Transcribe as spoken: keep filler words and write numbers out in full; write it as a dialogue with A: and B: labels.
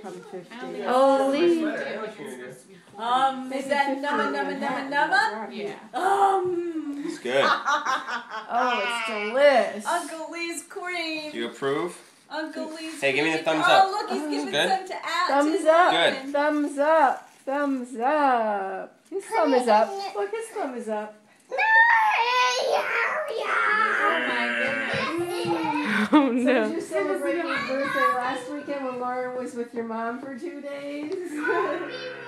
A: become fifty.
B: Oh, Lee.
C: Um, is that numma numma numma numma?
B: Yeah.
C: Um.
D: It's good.
A: Oh, it's delish.
C: Uncle Lee's queen.
D: Do you approve?
C: Uncle Lee's
D: Hey, give me the
C: queen.
D: thumbs up.
C: Oh, look, he's giving
D: Good?
C: some to Al.
A: Thumbs
C: to
A: up.
D: Good.
A: Thumbs up. Thumbs up. His thumb is up. Look, his thumb is up.
B: Oh my goodness.
A: So
B: Oh
A: did you celebrate your birthday last weekend when Lauren was with your mom for two days?